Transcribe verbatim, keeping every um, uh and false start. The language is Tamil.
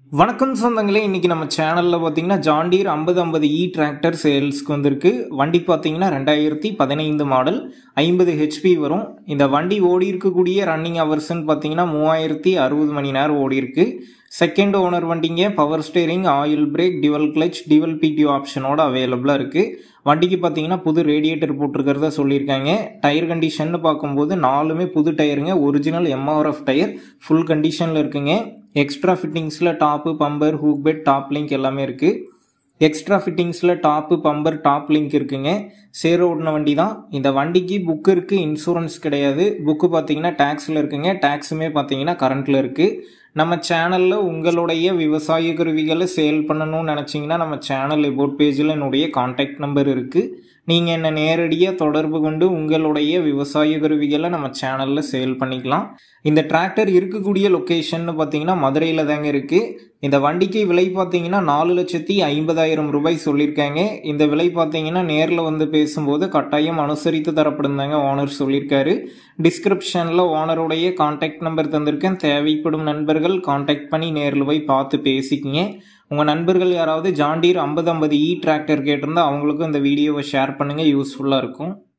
வணக்கம் சொந்தங்களே, இன்னைக்கு நம்ம சேனல்ல பாத்தீங்கன்னா ஜான் டீர் ஐம்பது ஐம்பது இ டிராக்டர் சேல்ஸ்க்கு வந்திருக்கு. வண்டி பாத்தீங்கன்னா ரெண்டாயிரத்தி பதினைந்து மாடல், ஐம்பது ஹெச்பி வரும். இந்த வண்டி ஓடி இருக்கக்கூடிய ரன்னிங் ஹவர்ஸ்ன்னு பாத்தீங்கன்னா மூவாயிரத்தி அறுபது மணி நேரம் ஓடி இருக்கு. செகண்ட் ஓனர் வண்டிங்க, power steering, oil brake, dual clutch, dual PTO ஆப்ஷனோட அவைலபிளா இருக்கு. வண்டிக்கு பாத்தீங்கன்னா புது ரேடியேட்டர் போட்டிருக்கிறதா சொல்லியிருக்காங்க. டயர் கண்டிஷன் பார்க்கும்போது நாலுமே புது டயருங்க, ஒரிஜினல் எம்ஆர்எஃப் டயர், ஃபுல் கண்டிஷன்ல இருக்குங்க. எக்ஸ்ட்ரா ஃபிட்டிங்ஸில் top, bumper, hook bed, top link எல்லாமே இருக்குது. எக்ஸ்ட்ரா ஃபிட்டிங்ஸில் டாப்பு, பம்பர், டாப் லிங்க் இருக்குங்க. சேர் ஓடின வண்டி தான். இந்த வண்டிக்கு புக்கு இருக்குது, இன்சூரன்ஸ் கிடையாது. புக்கு பார்த்தீங்கன்னா டேக்ஸில் இருக்குங்க. டேக்ஸுமே பார்த்தீங்கன்னா கரண்ட்டில் இருக்குது. நம்ம சேனலில் உங்களுடைய விவசாய கருவிகளை சேல் பண்ணணும்னு நினச்சிங்கன்னா நம்ம சேனல் எபோட் பேஜில் என்னுடைய கான்டாக்ட் நம்பர் இருக்குது. நீங்கள் என்ன நேரடியாக தொடர்பு கொண்டு உங்களுடைய விவசாய கருவிகளை நம்ம சேனலில் சேல் பண்ணிக்கலாம். இந்த டிராக்டர் இருக்கக்கூடிய லொக்கேஷன் பார்த்தீங்கன்னா மதுரையில் தாங்க இருக்குது. இந்த வண்டிக்கு விலை பார்த்தீங்கன்னா நாலு லட்சத்தி ஐம்பதாயிரம் ரூபாய் சொல்லியிருக்காங்க. இந்த விலை பார்த்தீங்கன்னா நேரில் வந்து பேசும்போது கட்டாயம் அனுசரித்து தரப்படுந்தாங்க ஓனர் சொல்லியிருக்காரு. டிஸ்கிரிப்ஷனில் ஓனருடைய கான்டாக்ட் நம்பர் தந்திருக்கேன். தேவைப்படும் நண்பர்கள் கான்டாக்ட் பண்ணி நேரில் போய் பார்த்து பேசிக்கிங்க. உங்கள் நண்பர்கள் யாராவது ஜான் டீர் ஐம்பது ஐம்பது இ டிராக்டர் கேட்டிருந்தா அவங்களுக்கும் இந்த வீடியோவை ஷேர் பண்ணுங்கள், யூஸ்ஃபுல்லாக இருக்கும்.